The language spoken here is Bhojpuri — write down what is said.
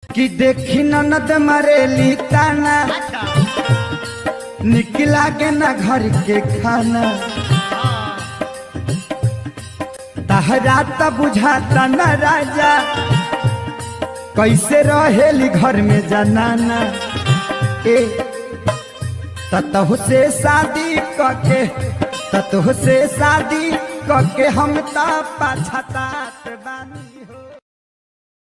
कि देखी ननद मरेली ताना निकला के ना घर के खाना तहरा त बुझाता न राजा कैसे रहेली घर में जनाना ए ततहु से शादी करके ततहु से शादी करके हम ता पछतात बानी।